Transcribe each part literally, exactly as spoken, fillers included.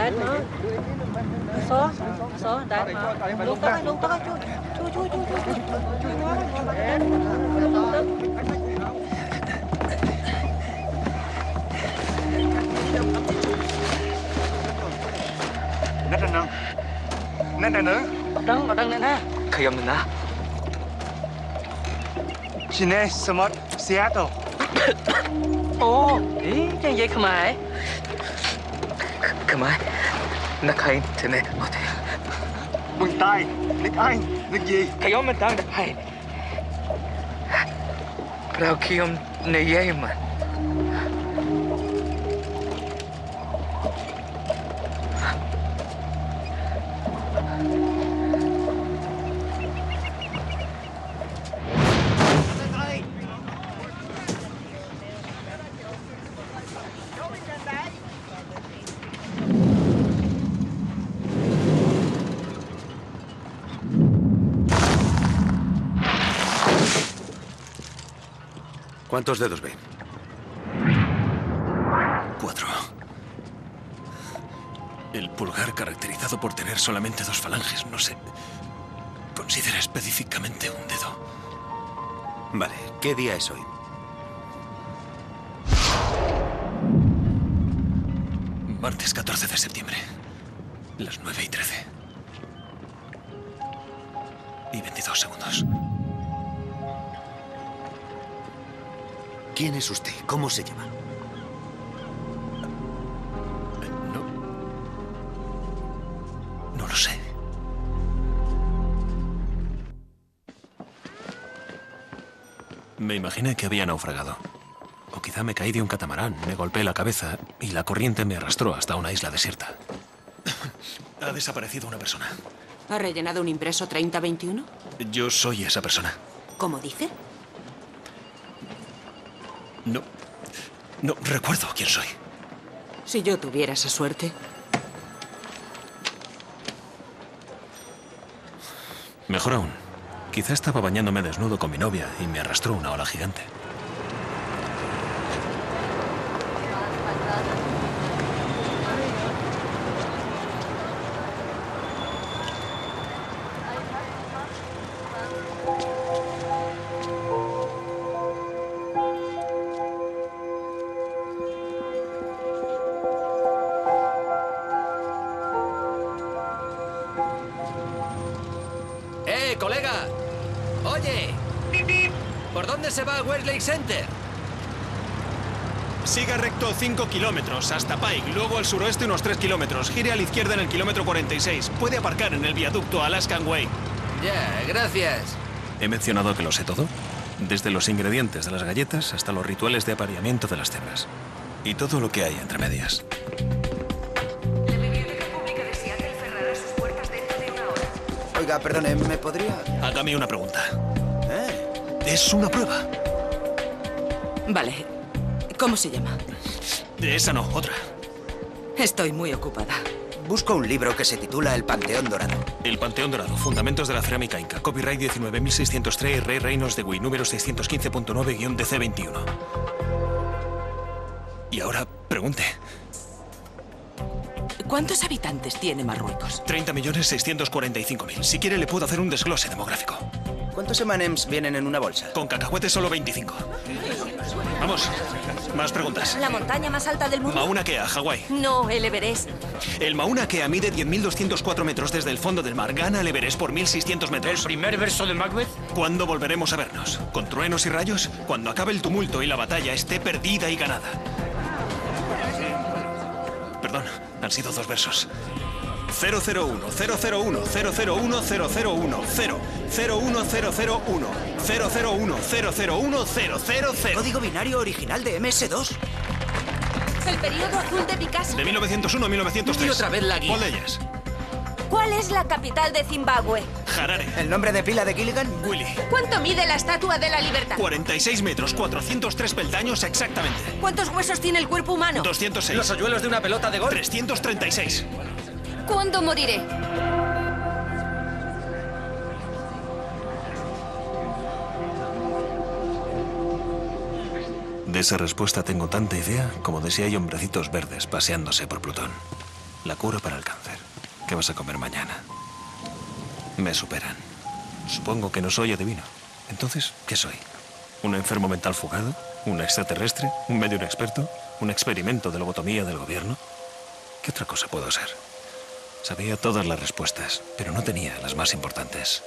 đạn mà. Số, số đạn mà. Luôn tới, luôn tới, chui, chui, chui, chui, chui, chui. นั่นน่ะนั่นน่ะเนอะ Đăng, ở đăng này nè. ขยับหน่อยนะชินเน่สมอตซีแอตเทิล Ồ, ý, cái gì không ai? ขมายนักใครเธอเนี่ยโอเคมึงตายนึกไอ้นึกยีขยับมันตั้งแต่ไอ้เราขยับในเย่มัน ¿Cuántos dedos ven? Cuatro. El pulgar, caracterizado por tener solamente dos falanges, no se considera específicamente un dedo. Vale, ¿qué día es hoy? Martes catorce de septiembre. Las nueve y trece. Y veintidós segundos. ¿Quién es usted? ¿Cómo se llama? No. No lo sé. Me imaginé que había naufragado. O quizá me caí de un catamarán, me golpeé la cabeza y la corriente me arrastró hasta una isla desierta. Ha desaparecido una persona. ¿Ha rellenado un impreso treinta veintiuno? Yo soy esa persona. ¿Cómo dice? No. No recuerdo quién soy. Si yo tuviera esa suerte. Mejor aún. Quizá estaba bañándome desnudo con mi novia y me arrastró una ola gigante. ¡Eh, colega! ¡Oye! ¿Por dónde se va a Westlake Center? Siga recto cinco kilómetros hasta Pike, luego al suroeste unos tres kilómetros. Gire a la izquierda en el kilómetro cuarenta y seis. Puede aparcar en el viaducto Alaskan Way. Ya, gracias. ¿He mencionado que lo sé todo? Desde los ingredientes de las galletas hasta los rituales de apareamiento de las cebras. Y todo lo que hay entre medias. La Biblioteca Pública de Seattle cerrará sus puertas dentro de una hora. Oiga, perdone, ¿me podría...? Hágame una pregunta. ¿Eh? Es una prueba. Vale. ¿Cómo se llama? Esa no, otra. Estoy muy ocupada. Busco un libro que se titula El Panteón Dorado. El Panteón Dorado, Fundamentos de la Cerámica Inca. Copyright diecinueve mil seiscientos tres, Rey Reynolds de Wii, número seiscientos quince punto nueve guión D C veintiuno. Y ahora, pregunte. ¿Cuántos habitantes tiene Marruecos? treinta millones seiscientos cuarenta y cinco mil. Si quiere, le puedo hacer un desglose demográfico. ¿Cuántos eme and eme's vienen en una bolsa? Con cacahuetes solo veinticinco. Vamos, más preguntas. ¿La montaña más alta del mundo? Mauna Kea, Hawái. No, el Everest. El Mauna Kea mide diez mil doscientos cuatro metros desde el fondo del mar. Gana el Everest por mil seiscientos metros. ¿El primer verso de Macbeth? ¿Cuándo volveremos a vernos? ¿Con truenos y rayos? Cuando acabe el tumulto y la batalla esté perdida y ganada. Perdón, han sido dos versos. cero cero uno, cero cero uno, cero cero uno, cero cero uno, cero, cero uno, cero cero uno, cero cero uno, cero cero uno, cero cero cero. ¿Código binario original de eme ese dos? El periodo azul de Picasso. De mil novecientos uno a mil novecientos tres. Y otra vez la guía. ¿Cuál de ellas? ¿Cuál es la capital de Zimbabue? Harare. ¿El nombre de pila de Gilligan? Willy. ¿Cuánto mide la Estatua de la Libertad? cuarenta y seis metros, cuatrocientos tres peldaños exactamente. ¿Cuántos huesos tiene el cuerpo humano? doscientos seis. Los hoyuelos de una pelota de golf. trescientos treinta y seis. ¿Cuándo moriré? De esa respuesta tengo tanta idea como de si hay hombrecitos verdes paseándose por Plutón. La cura para el cáncer. ¿Qué vas a comer mañana? Me superan. Supongo que no soy adivino. Entonces, ¿qué soy? ¿Un enfermo mental fugado? ¿Un extraterrestre? ¿Un medio inexperto? ¿Un experimento de lobotomía del gobierno? ¿Qué otra cosa puedo ser? Sabía todas las respuestas, pero no tenía las más importantes.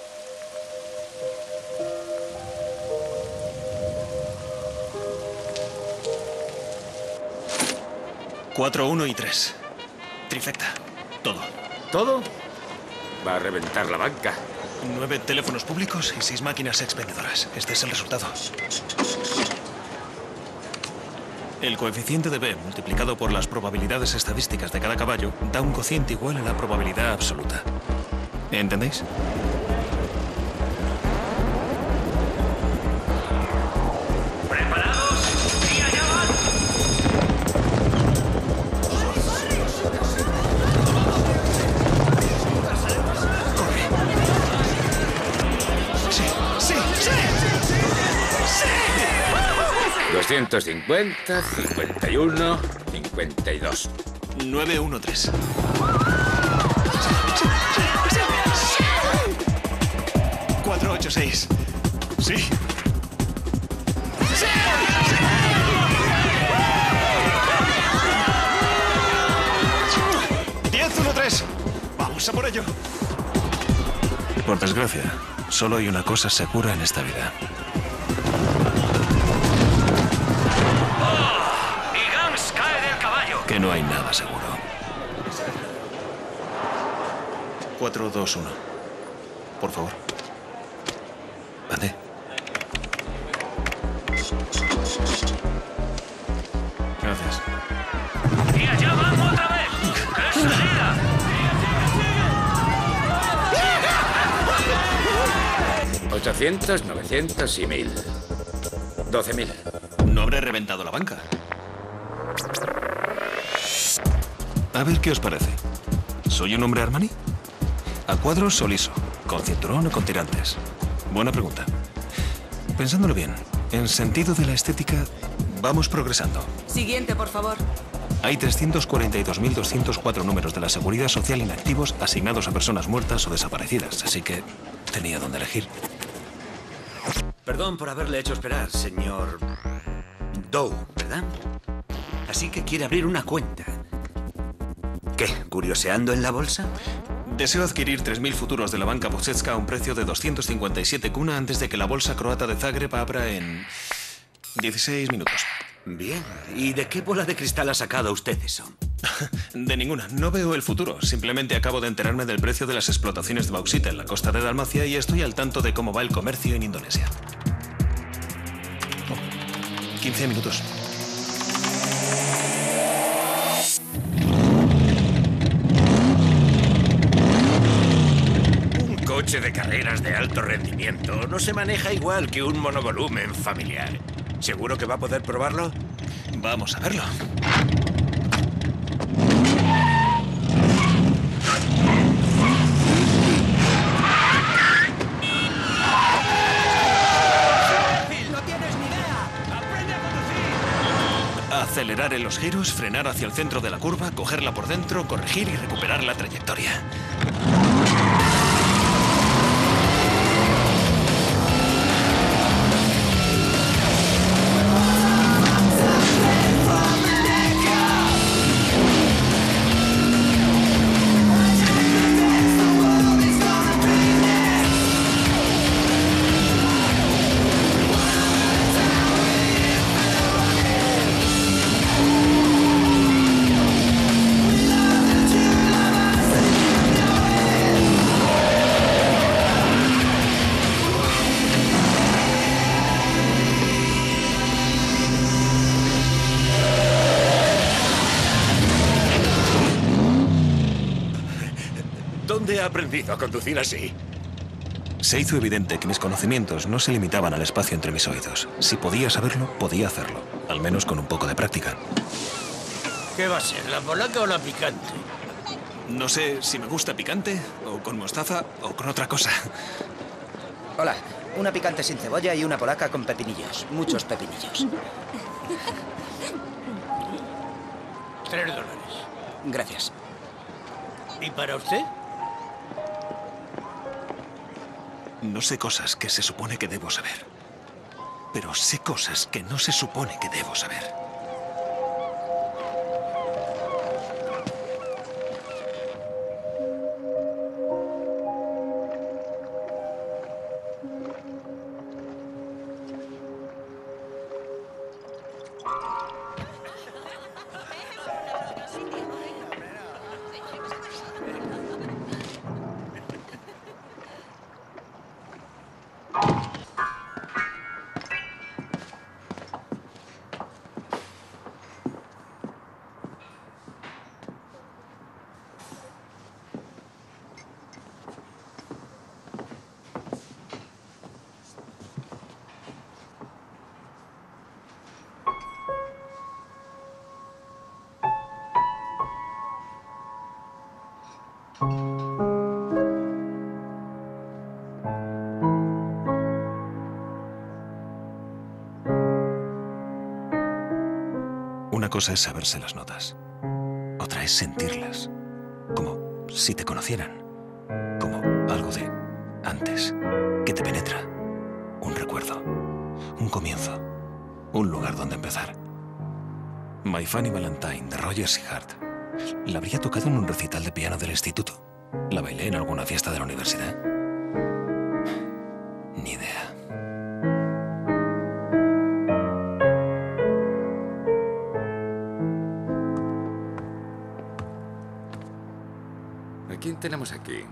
Cuatro, uno y tres. Trifecta. Todo. ¿Todo? Va a reventar la banca. Nueve teléfonos públicos y seis máquinas expendedoras. Este es el resultado. El coeficiente de B multiplicado por las probabilidades estadísticas de cada caballo da un cociente igual a la probabilidad absoluta. ¿Entendéis? ¿Preparados? ¡Y allá van! Sí, sí, sí. Sí. doscientos cincuenta, cincuenta y uno, cincuenta y dos. nueve uno tres. cuatro ocho seis. Sí. diez uno tres. Vamos a por ello. Por desgracia, solo hay una cosa segura en esta vida. ¡Y Gams cae del caballo! Que no hay nada seguro. cuatro dos uno. Por favor. Ande. Gracias. ¡Y allá vamos otra vez! ¡Qué salida! ochocientos, novecientos y mil. doce mil. No habré reventado la banca. A ver qué os parece. ¿Soy un hombre Armani? ¿A cuadros o liso? ¿Con cinturón o con tirantes? Buena pregunta. Pensándolo bien, en sentido de la estética, vamos progresando. Siguiente, por favor. Hay trescientos cuarenta y dos mil doscientos cuatro números de la Seguridad Social inactivos asignados a personas muertas o desaparecidas, así que tenía dónde elegir. Perdón por haberle hecho esperar, señor Doe, ¿verdad? Así que quiere abrir una cuenta. ¿Qué? ¿Curioseando en la bolsa? Deseo adquirir tres mil futuros de la banca Bosetska a un precio de doscientos cincuenta y siete kuna antes de que la bolsa croata de Zagreb abra en dieciséis minutos. Bien. ¿Y de qué bola de cristal ha sacado usted eso? De ninguna. No veo el futuro. Simplemente acabo de enterarme del precio de las explotaciones de bauxita en la costa de Dalmacia y estoy al tanto de cómo va el comercio en Indonesia. Oh, quince minutos. Un coche de carreras de alto rendimiento no se maneja igual que un monovolumen familiar. ¿Seguro que va a poder probarlo? Vamos a verlo. Acelerar en los giros, frenar hacia el centro de la curva, cogerla por dentro, corregir y recuperar la trayectoria. ¿Dónde ha aprendido a conducir así? Se hizo evidente que mis conocimientos no se limitaban al espacio entre mis oídos. Si podía saberlo, podía hacerlo. Al menos con un poco de práctica. ¿Qué va a ser, la polaca o la picante? No sé si me gusta picante, o con mostaza, o con otra cosa. Hola, una picante sin cebolla y una polaca con pepinillos. Muchos pepinillos. Tres dólares. Gracias. ¿Y para usted? No sé cosas que se supone que debo saber. Pero sé cosas que no se supone que debo saber. Una cosa es saberse las notas. Otra es sentirlas. Como si te conocieran. Como algo de antes. Que te penetra. Un recuerdo. Un comienzo. Un lugar donde empezar. My Funny Valentine, de Rogers y Hart. La habría tocado en un recital de piano del instituto. La bailé en alguna fiesta de la universidad. Ni idea. ¿A quién tenemos aquí?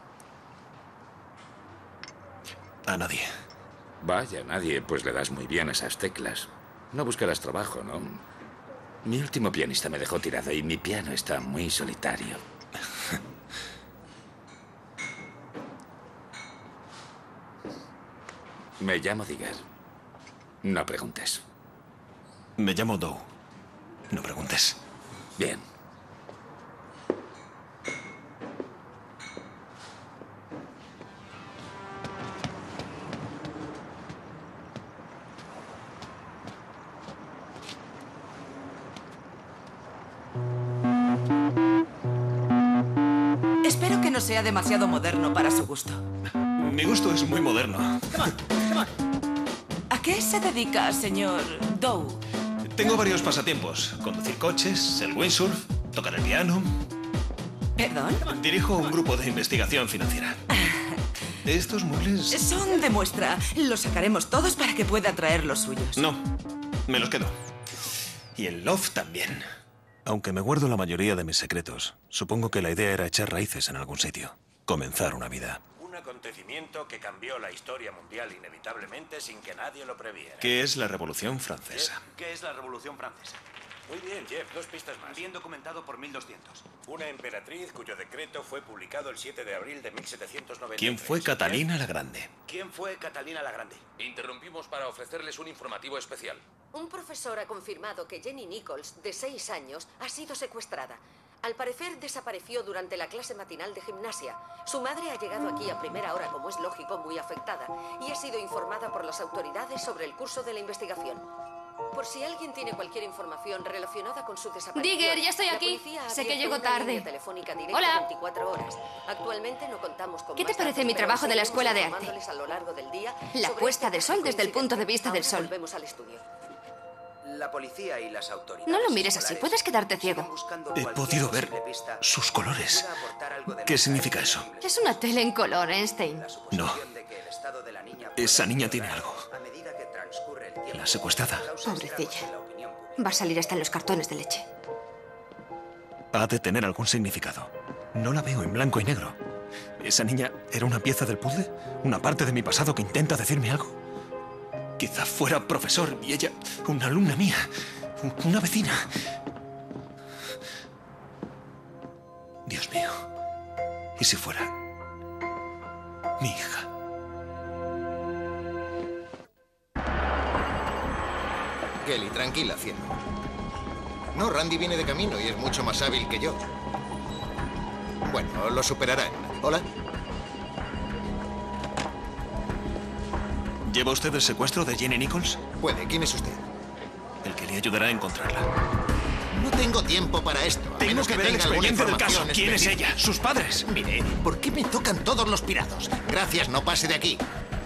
A nadie. Vaya, nadie. Pues le das muy bien a esas teclas. No buscarás trabajo, ¿no? Mi último pianista me dejó tirado y mi piano está muy solitario. Me llamo Digger. No preguntes. Me llamo Doe. No preguntes. Bien. Espero que no sea demasiado moderno para su gusto. Mi gusto es muy moderno. ¿A qué se dedica, señor Doe? Tengo varios pasatiempos. Conducir coches, el windsurf, tocar el piano. ¿Perdón? Dirijo un grupo de investigación financiera. Estos muebles... Son de muestra. Los sacaremos todos para que pueda traer los suyos. No, me los quedo. Y el loft también. Aunque me guardo la mayoría de mis secretos, supongo que la idea era echar raíces en algún sitio. Comenzar una vida. Un acontecimiento que cambió la historia mundial inevitablemente sin que nadie lo previera. ¿Qué es la Revolución Francesa? ¿Qué es la Revolución Francesa? Muy bien, Jeff, dos pistas más. Bien documentado por mil doscientos. Una emperatriz cuyo decreto fue publicado el siete de abril de mil setecientos noventa y tres. ¿Quién fue Catalina la Grande? ¿Quién fue Catalina la Grande? Interrumpimos para ofrecerles un informativo especial. Un profesor ha confirmado que Jenny Nichols, de seis años, ha sido secuestrada. Al parecer, desapareció durante la clase matinal de gimnasia. Su madre ha llegado aquí a primera hora, como es lógico, muy afectada, y ha sido informada por las autoridades sobre el curso de la investigación. Por si alguien tiene cualquier información relacionada con su desaparición... Digger, ya estoy la aquí. policía ha Sé que abierto llego una tarde. línea telefónica directa Hola. veinticuatro horas. Actualmente no contamos con ¿Qué te más parece datos, mi pero trabajo de la seguiremos Escuela de Arte? informándoles a lo largo del día La sobre puesta este de sol caso desde el punto de coincidente. vista del Ahora sol. Volvemos al estudio. La policía y las autoridades... No lo mires así, escolares puedes quedarte ciego. siguen buscando He cualquier podido ver posible pista sus colores. que pueda aportar algo de ¿Qué luz a significa este eso? posible Es una tele en color, Einstein. No. de que el estado de la niña pueda Esa niña tiene empeorar algo. a medida que transcurre el tiempo. La secuestrada. Causa estragos Pobrecilla. en la opinión pública. Va a salir hasta en los cartones de leche. Ha de tener algún significado. No la veo en blanco y negro. ¿Esa niña era una pieza del puzzle? ¿Una parte de mi pasado que intenta decirme algo? Quizá fuera profesor y ella una alumna mía. Una vecina. Dios mío. ¿Y si fuera mi hija? Kelly, tranquila, cielo. No, Randy viene de camino y es mucho más hábil que yo. Bueno, lo superará. Hola. ¿Lleva usted el secuestro de Jenny Nichols? Puede. ¿Quién es usted? El que le ayudará a encontrarla. No tengo tiempo para esto. a Tengo menos que ver el tenga alguna expediente del caso. información ¿Quién es específica. ella? ¿Sus padres? Mire, ¿por qué me tocan todos los pirados? Gracias, no pase de aquí.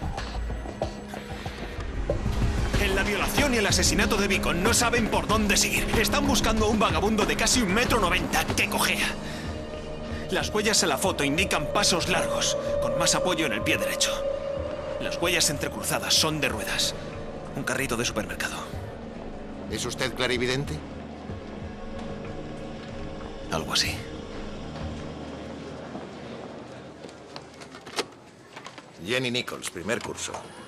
En la violación y el asesinato de Beacon no saben por dónde seguir. Están buscando a un vagabundo de casi un metro noventa que cojea. Las huellas en la foto indican pasos largos, con más apoyo en el pie derecho. Las huellas entrecruzadas son de ruedas. Un carrito de supermercado. ¿Es usted clarividente? Algo así. Jenny Nichols, primer curso.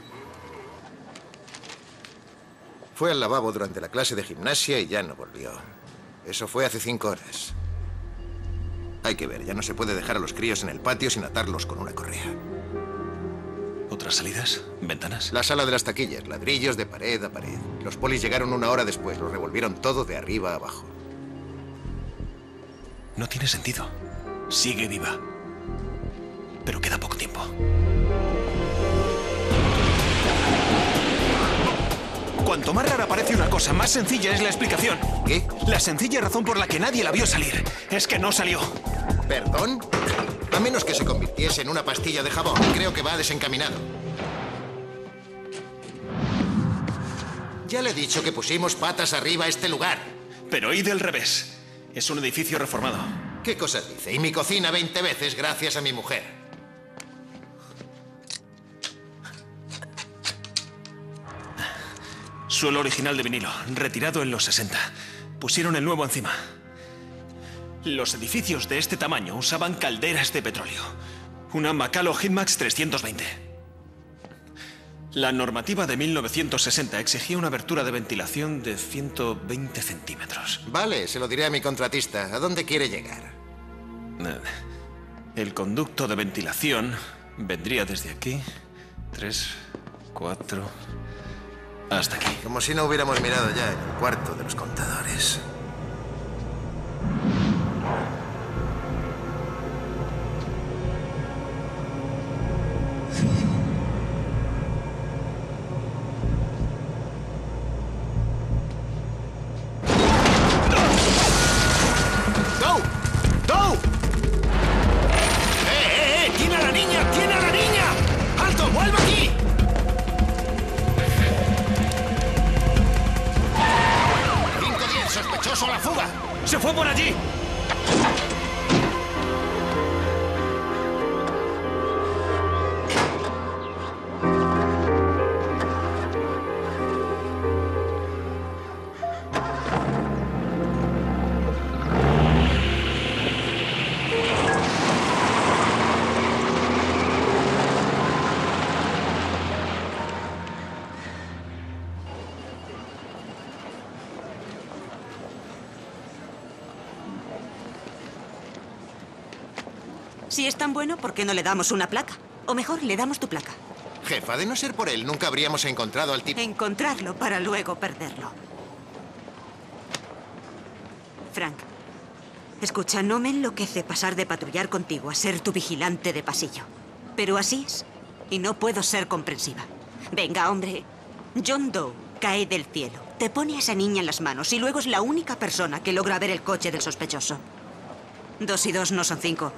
Fue al lavabo durante la clase de gimnasia y ya no volvió. Eso fue hace cinco horas. Hay que ver, ya no se puede dejar a los críos en el patio sin atarlos con una correa. ¿Otras salidas? ¿Ventanas? La sala de las taquillas, ladrillos de pared a pared. Los polis llegaron una hora después, lo revolvieron todo de arriba a abajo. No tiene sentido. Sigue viva. Pero queda poco tiempo. Cuanto más rara parece una cosa, más sencilla es la explicación. ¿Qué? La sencilla razón por la que nadie la vio salir es que no salió. ¿Perdón? A menos que se convirtiese en una pastilla de jabón, creo que va desencaminado. Ya le he dicho que pusimos patas arriba a este lugar. Pero oí del revés. Es un edificio reformado. ¿Qué cosa dice? Y mi cocina veinte veces gracias a mi mujer. Suelo original de vinilo, retirado en los sesenta. Pusieron el nuevo encima. Los edificios de este tamaño usaban calderas de petróleo. Una Macalo Hitmax trescientos veinte. La normativa de mil novecientos sesenta exigía una abertura de ventilación de ciento veinte centímetros. Vale, se lo diré a mi contratista. ¿A dónde quiere llegar? El conducto de ventilación vendría desde aquí. Tres, cuatro... hasta aquí. Como si no hubiéramos mirado ya en el cuarto de los contadores. ¡Dow! ¡Dow! ¡Eh, eh, eh! ¡Tiene a la niña! ¡Tiene a la niña! ¡Alto! ¡Vuelve aquí! cinco diez, sospechoso a la fuga. ¡Se fue por allí! Si es tan bueno, ¿por qué no le damos una placa? O mejor, le damos tu placa. Jefa, de no ser por él, nunca habríamos encontrado al tipo. Encontrarlo para luego perderlo. Frank, escucha, no me enloquece pasar de patrullar contigo a ser tu vigilante de pasillo. Pero así es, y no puedo ser comprensiva. Venga, hombre. John Doe cae del cielo, te pone a esa niña en las manos y luego es la única persona que logra ver el coche del sospechoso. Dos y dos no son cinco.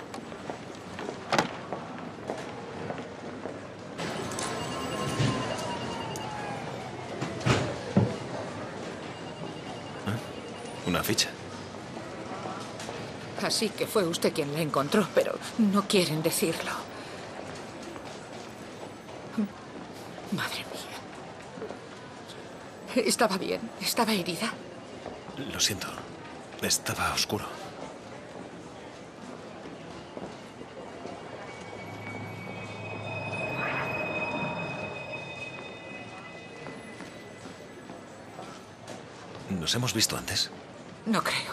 Una ficha. Así que fue usted quien la encontró, pero no quieren decirlo. Madre mía. ¿Estaba bien? ¿Estaba herida? Lo siento. Estaba oscuro. ¿Nos hemos visto antes? No creo.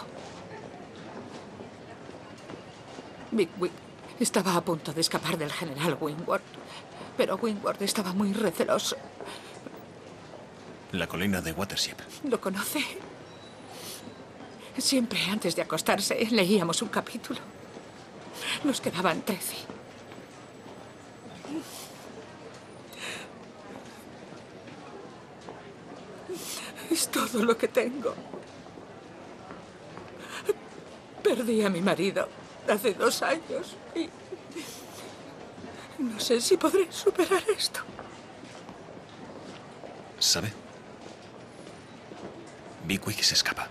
Big Wig estaba a punto de escapar del general Wingward, pero Wingward estaba muy receloso. La colina de Watership. ¿Lo conoce? Siempre antes de acostarse leíamos un capítulo. Nos quedaban trece. Es todo lo que tengo. Perdí a mi marido hace dos años y no sé si podré superar esto. ¿Sabe? Bigwig se escapa.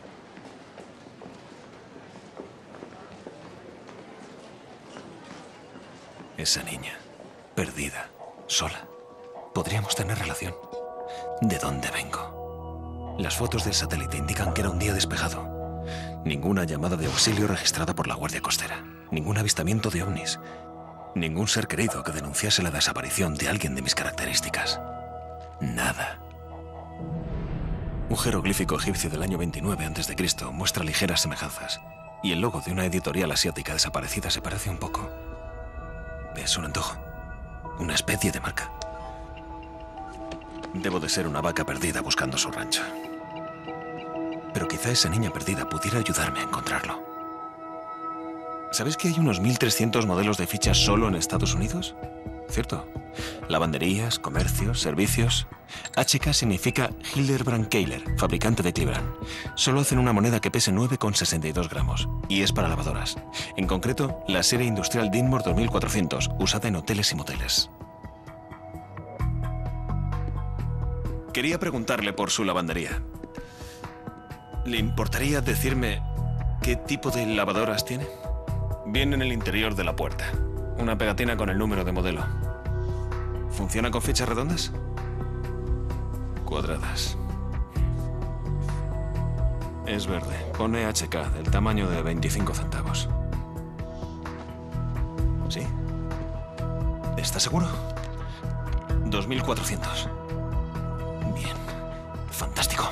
Esa niña, perdida, sola. Podríamos tener relación. ¿De dónde vengo? Las fotos del satélite indican que era un día despejado. Ninguna llamada de auxilio registrada por la Guardia Costera. Ningún avistamiento de ovnis. Ningún ser querido que denunciase la desaparición de alguien de mis características. Nada. Un jeroglífico egipcio del año veintinueve antes de Cristo muestra ligeras semejanzas. Y el logo de una editorial asiática desaparecida se parece un poco. Es un antojo. Una especie de marca. Debo de ser una vaca perdida buscando su rancho. Pero quizá esa niña perdida pudiera ayudarme a encontrarlo. ¿Sabes que hay unos mil trescientos modelos de fichas solo en Estados Unidos? ¿Cierto? Lavanderías, comercios, servicios. H K significa Hildebrand Keiler, fabricante de Cleveland. Solo hacen una moneda que pese nueve coma sesenta y dos gramos y es para lavadoras. En concreto, la serie industrial Dinmore dos mil cuatrocientos, usada en hoteles y moteles. Quería preguntarle por su lavandería. ¿Le importaría decirme qué tipo de lavadoras tiene? Viene en el interior de la puerta. Una pegatina con el número de modelo. ¿Funciona con fichas redondas? Cuadradas. Es verde. Pone H K, del tamaño de veinticinco centavos. ¿Sí? ¿Está seguro? dos mil cuatrocientos. Bien. Fantástico.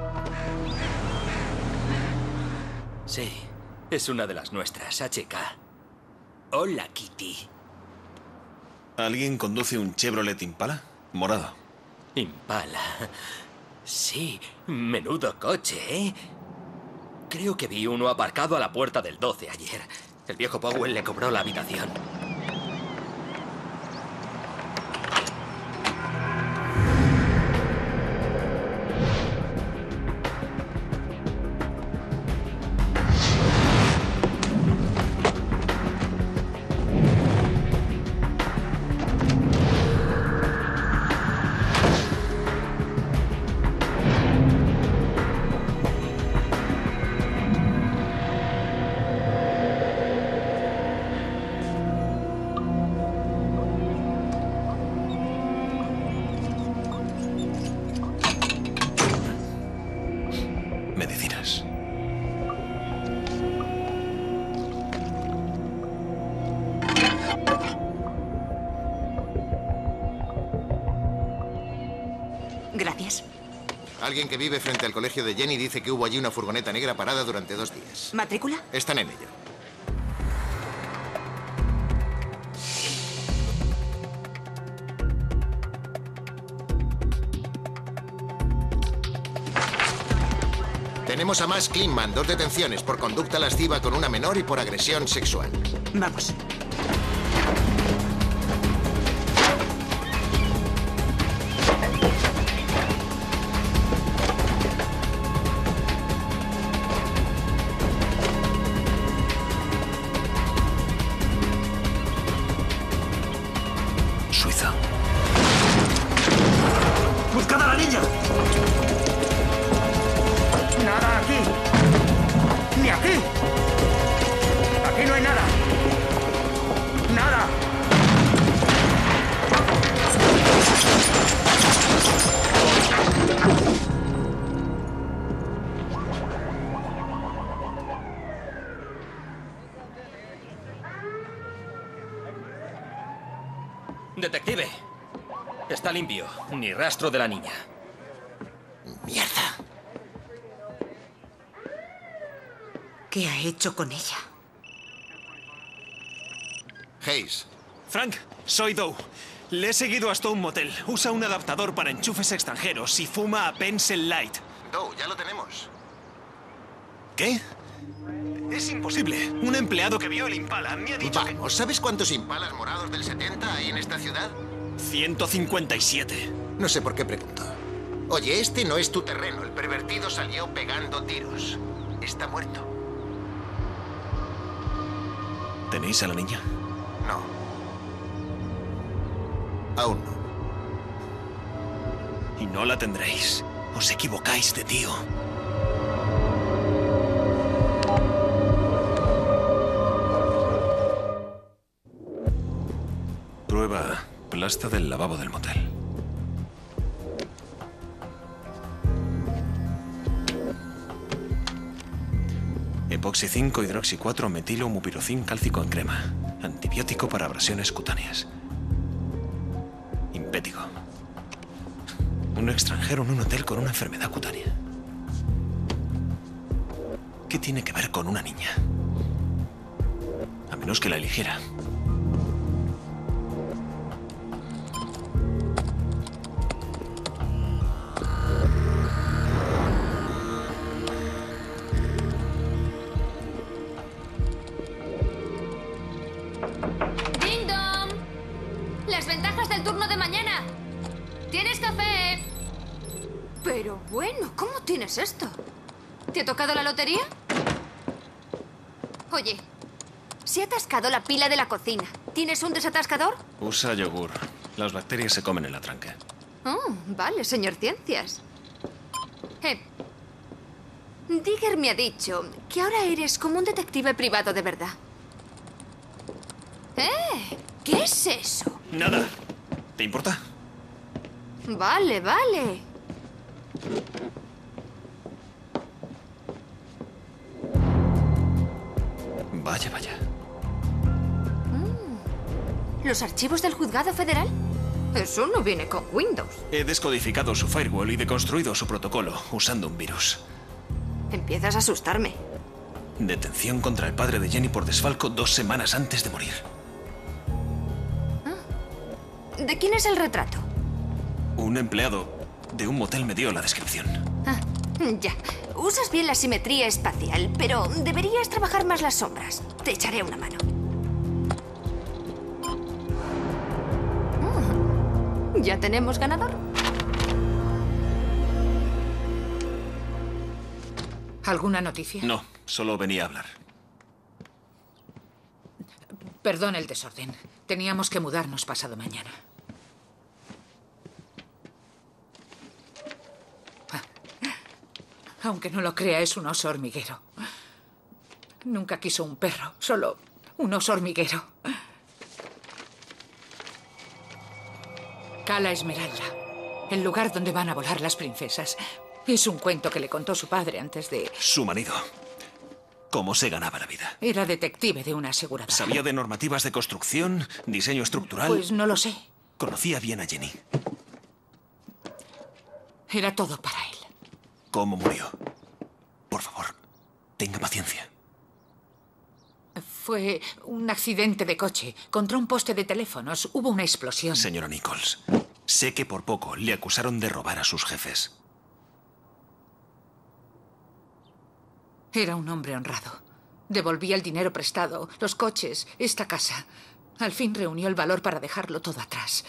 Sí, es una de las nuestras, H K. Hola, Kitty. ¿Alguien conduce un Chevrolet Impala? Morado. Impala. Sí, menudo coche, ¿eh? Creo que vi uno aparcado a la puerta del doce ayer. El viejo Powell le cobró la habitación. Medicinas. Gracias. Alguien que vive frente al colegio de Jenny dice que hubo allí una furgoneta negra parada durante dos días. ¿Matrícula? Están en ello. Tenemos a Max Klingman, dos detenciones por conducta lasciva con una menor y por agresión sexual. Vamos. Suiza. ¡Buscad a la niña! Nada aquí. Ni aquí. Aquí no hay nada. Nada. Detective. Está limpio. Ni rastro de la niña. Mierda. ¿Qué ha hecho con ella? Hayes. Frank, soy Doe. Le he seguido hasta un motel. Usa un adaptador para enchufes extranjeros y fuma a Pencil Light. Doe, ya lo tenemos. ¿Qué? Es imposible. Un empleado que vio el Impala me ha dicho Vamos, ¿sabes cuántos Impalas morados del setenta hay en esta ciudad? ciento cincuenta y siete. No sé por qué pregunto. Oye, este no es tu terreno. El pervertido salió pegando tiros. Está muerto. ¿Tenéis a la niña? No. Aún no. Y no la tendréis. Os equivocáis de tío. Prueba plasta del lavabo del motel. Epoxi cinco, hidroxi cuatro, metilo, mupirocin, cálcico en crema. Antibiótico para abrasiones cutáneas. Impético. Un extranjero en un hotel con una enfermedad cutánea. ¿Qué tiene que ver con una niña? A menos que la eligiera. ¡Ding dong! Las ventajas del turno de mañana. ¿Tienes café? Pero bueno, ¿cómo tienes esto? ¿Te ha tocado la lotería? Oye, se ha atascado la pila de la cocina. ¿Tienes un desatascador? Usa yogur. Las bacterias se comen en la tranca. Oh, vale, señor Ciencias. Eh, Digger me ha dicho que ahora eres como un detective privado de verdad. ¡Eh! ¿Qué es eso? Nada. ¿Te importa? Vale, vale. Vaya, vaya. Mm. ¿Los archivos del juzgado federal? Eso no viene con Windows. He descodificado su firewall y deconstruido su protocolo usando un virus. Empiezas a asustarme. Detención contra el padre de Jenny por desfalco dos semanas antes de morir. ¿De quién es el retrato? Un empleado de un motel me dio la descripción. Ah, ya. Usas bien la simetría espacial, pero deberías trabajar más las sombras. Te echaré una mano. Mm, ¿ya tenemos ganador? ¿Alguna noticia? No, solo venía a hablar. Perdón el desorden. Teníamos que mudarnos pasado mañana. Aunque no lo crea, es un oso hormiguero. Nunca quiso un perro, solo un oso hormiguero. Cala Esmeralda, el lugar donde van a volar las princesas. Es un cuento que le contó su padre antes de... Su marido. ¿Cómo se ganaba la vida? Era detective de una aseguradora. ¿Sabía de normativas de construcción, diseño estructural? Pues no lo sé. Conocía bien a Jenny. Era todo para él. ¿Cómo murió? Por favor, tenga paciencia. Fue un accidente de coche. Contra un poste de teléfonos hubo una explosión. Señora Nichols, sé que por poco le acusaron de robar a sus jefes. Era un hombre honrado. Devolvía el dinero prestado, los coches, esta casa. Al fin reunió el valor para dejarlo todo atrás.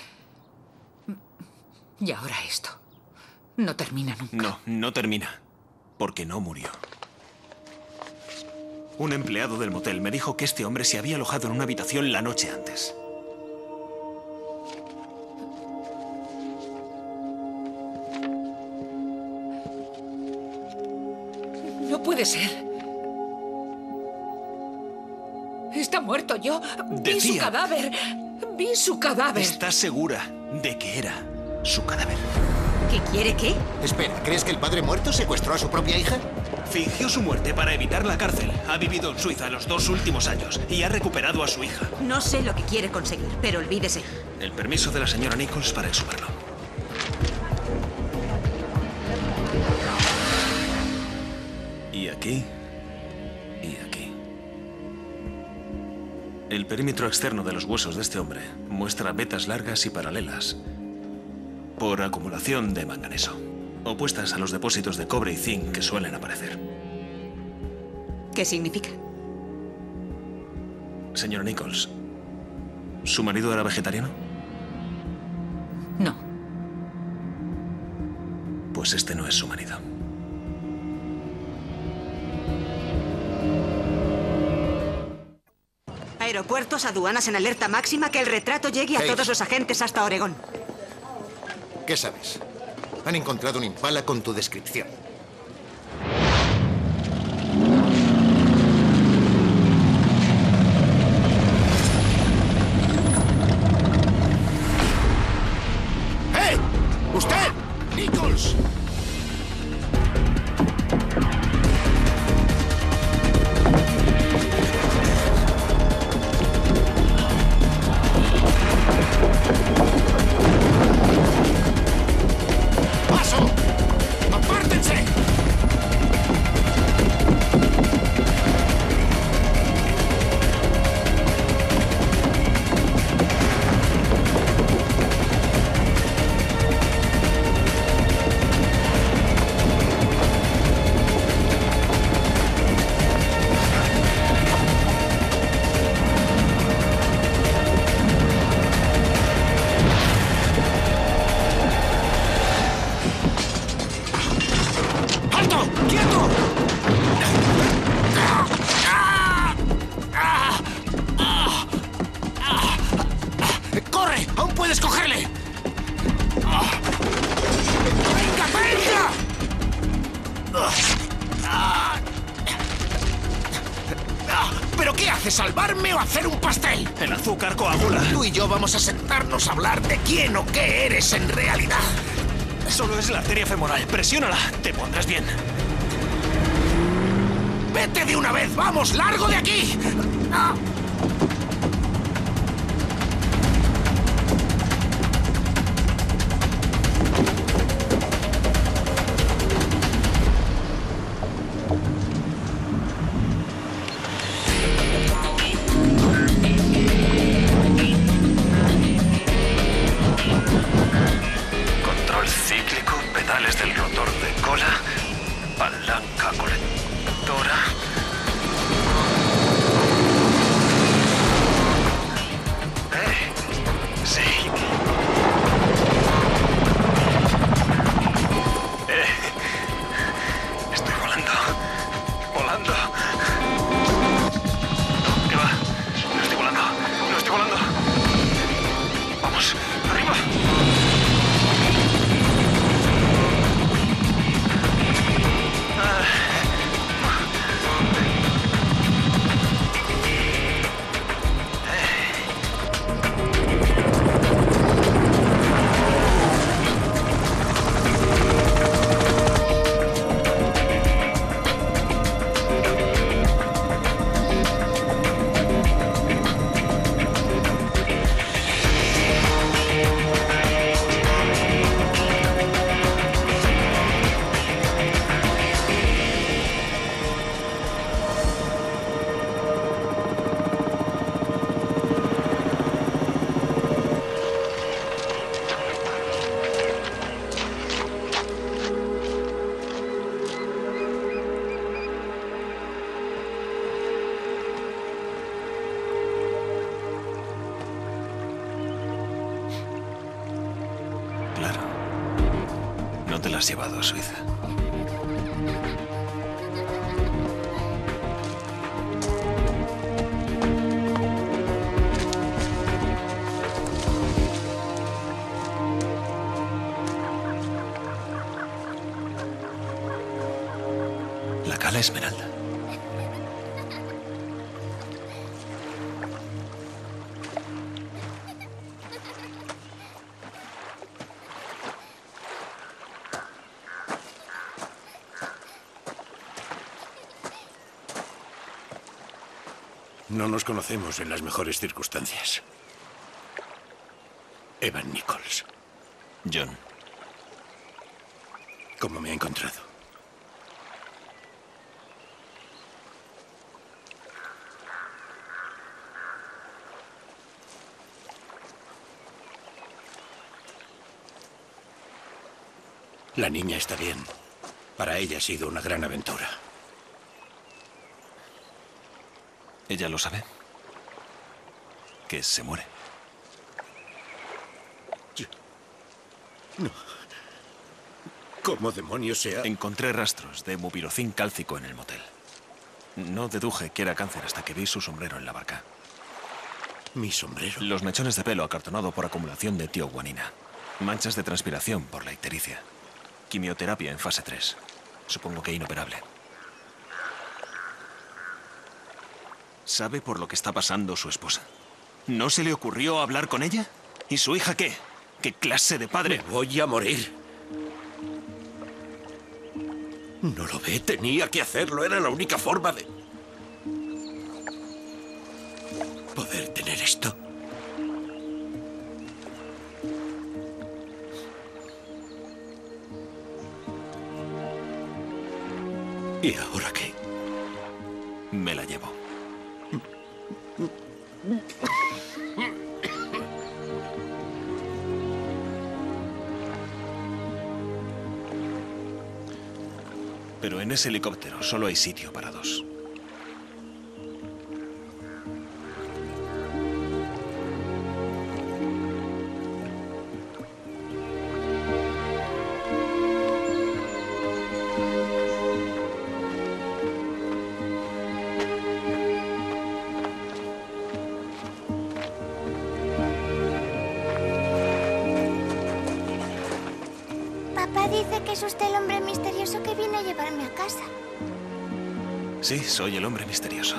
Y ahora esto. No termina nunca. No, no termina. Porque no murió. Un empleado del motel me dijo que este hombre se había alojado en una habitación la noche antes. No puede ser. Está muerto. Yo vi Decía, su cadáver. Vi su cadáver. ¿Estás segura de que era su cadáver? ¿Qué quiere qué? Espera, ¿crees que el padre muerto secuestró a su propia hija? Fingió su muerte para evitar la cárcel. Ha vivido en Suiza los dos últimos años y ha recuperado a su hija. No sé lo que quiere conseguir, pero olvídese. El permiso de la señora Nichols para exhumarlo. Y aquí. Y aquí. El perímetro externo de los huesos de este hombre muestra vetas largas y paralelas por acumulación de manganeso, opuestas a los depósitos de cobre y zinc que suelen aparecer. ¿Qué significa? Señora Nichols, ¿su marido era vegetariano? No. Pues este no es su marido. Ha Aeropuertos, aduanas en alerta máxima, que el retrato llegue a Hayes. todos los agentes hasta Oregón. ¿Qué sabes? Han encontrado un Impala con tu descripción. ¡Eh! ¡Usted! ¡Nichols! ¡Paso! ¡Apártense! ¡Alto! ¡Quieto! ¡Corre! ¡Aún puedes cogerle! ¡Venga, venga! ¿Pero qué hace? ¿Salvarme o hacer un pastel? El azúcar coagula. Tú y yo vamos a sentarnos a hablar de quién o qué eres en realidad. Solo es la arteria femoral. Presiónala. Te pondrás bien. ¡Vete de una vez! ¡Vamos! ¡Largo de aquí! ¡Ah! Control cíclico, pedales del rotor de cola, palanca colectora. Eh, sí. Eh, estoy volando. Volando. ¿Qué va? No estoy volando. No estoy volando. Vamos, arriba. Claro. No te la has llevado a Suiza. La Cala Esmeralda. No nos conocemos en las mejores circunstancias. Evan Nichols. John. ¿Cómo me ha encontrado? La niña está bien. Para ella ha sido una gran aventura. ¿Ella lo sabe? Que se muere. No. ¿Cómo demonios se ha...? Encontré rastros de mupirocin cálcico en el motel. No deduje que era cáncer hasta que vi su sombrero en la barca. Mi sombrero. Los mechones de pelo acartonado por acumulación de tioguanina. Manchas de transpiración por la ictericia. Quimioterapia en fase tres. Supongo que inoperable. ¿Sabe por lo que está pasando su esposa? ¿No se le ocurrió hablar con ella? ¿Y su hija qué? ¿Qué clase de padre? Me voy a morir. ¿No lo ve? Tenía que hacerlo. Era la única forma de... poder tener esto. ¿Y ahora qué? Me la llevo. Pero en ese helicóptero solo hay sitio para dos. Dice que es usted el hombre misterioso que viene a llevarme a casa. Sí, soy el hombre misterioso.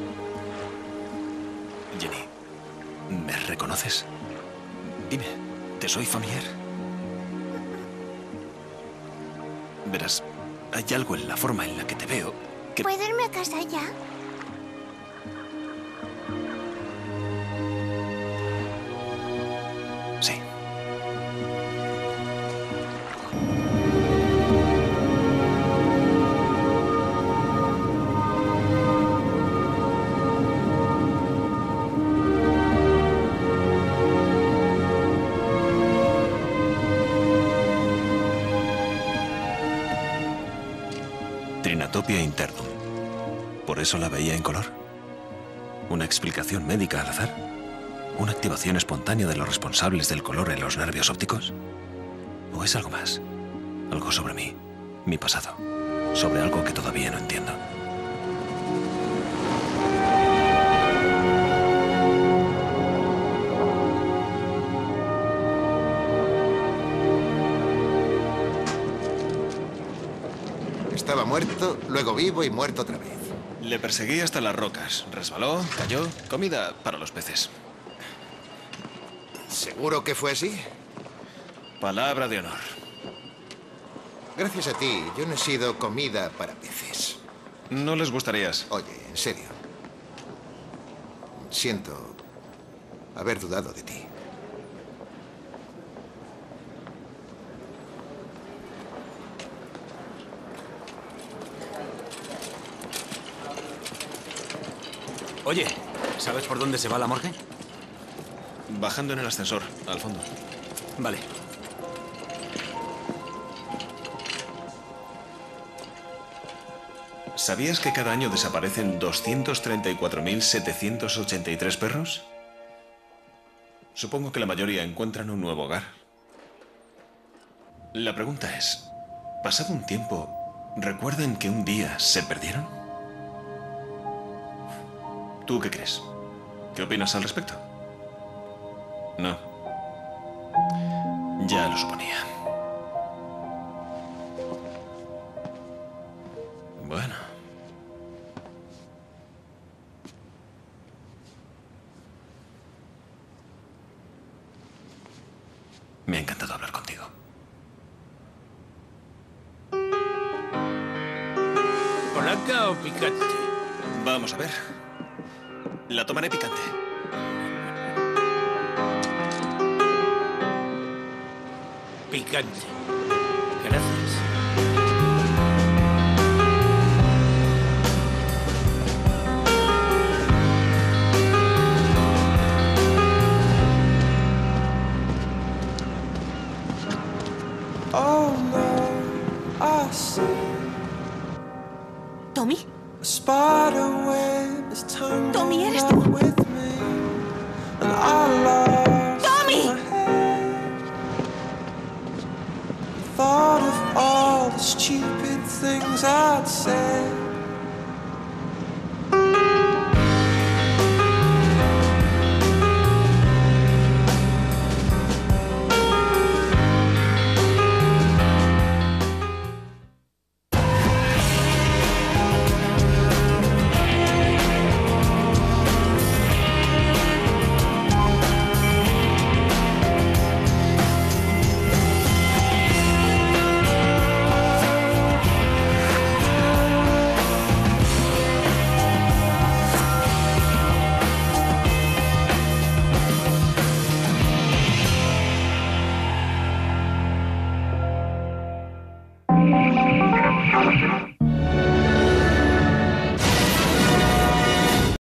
Jenny, ¿me reconoces? Dime, ¿te soy familiar? Verás, hay algo en la forma en la que te veo que... ¿Puedo irme a casa ya? Sí. Trinatopia interdum. ¿Por eso la veía en color? ¿Una explicación médica al azar? ¿Una activación espontánea de los responsables del color en los nervios ópticos? ¿O es algo más? Algo sobre mí, mi pasado, sobre algo que todavía no entiendo. Estaba muerto, luego vivo y muerto otra vez. Le perseguí hasta las rocas. Resbaló, cayó. Comida para los peces. ¿Seguro que fue así? Palabra de honor. Gracias a ti, yo no he sido comida para peces. No les gustarías. Oye, en serio. Siento haber dudado de ti. Oye, ¿sabes por dónde se va la morgue? Bajando en el ascensor, al fondo. Vale. ¿Sabías que cada año desaparecen doscientos treinta y cuatro mil setecientos ochenta y tres perros? Supongo que la mayoría encuentran un nuevo hogar. La pregunta es, pasado un tiempo, ¿recuerdan que un día se perdieron? ¿Tú qué crees? ¿Qué opinas al respecto? No. Ya lo suponía. Bueno. Me ha encantado hablar contigo. ¿Polaca o picante? Vamos a ver. La tomaré picante. Picante. Gracias. Oh no, I see. ¿Tommy? A spider web is tangled Tommy, ¿eres up tú? with me, and I lost Tommy! my head. Thought of all the stupid things I'd said. Thank you.